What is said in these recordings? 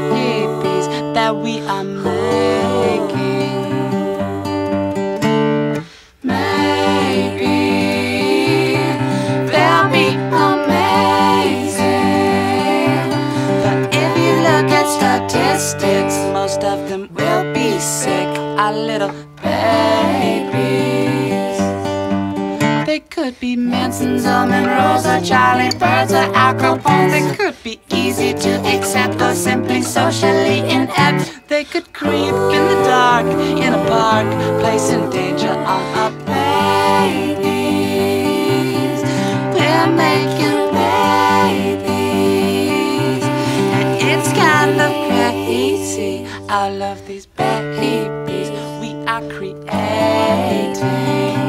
babies that we are making. Maybe they'll be amazing, but if you look at statistics, most of them will be sick. Our little babies. They could be Mansons or Monroes or Charlie Birds or Capones. They could be easy to accept or simply socially inept. They could creep in the dark in a park, placing danger on our babies. We're making babies, and it's kind of crazy. I love these babies we are creating.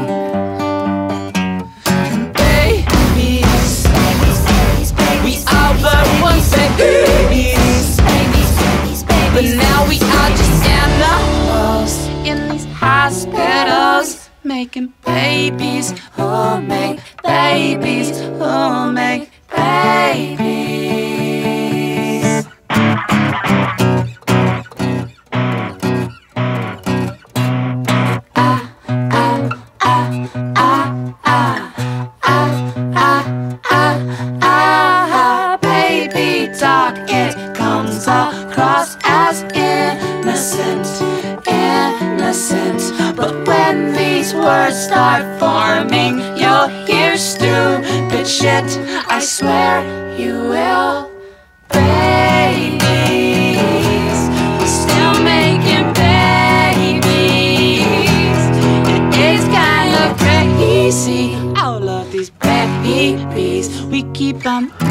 But now we are just animals in these hospitals, making babies who make babies who make babies. Ah, ah, ah, ah, ah, ah, ah, ah, ah, baby talk, it comes across as innocent, innocent. But when these words start forming, you'll hear stupid shit. I swear you will. Babies, we're still making babies. It is kind of crazy. All of these babies, we keep on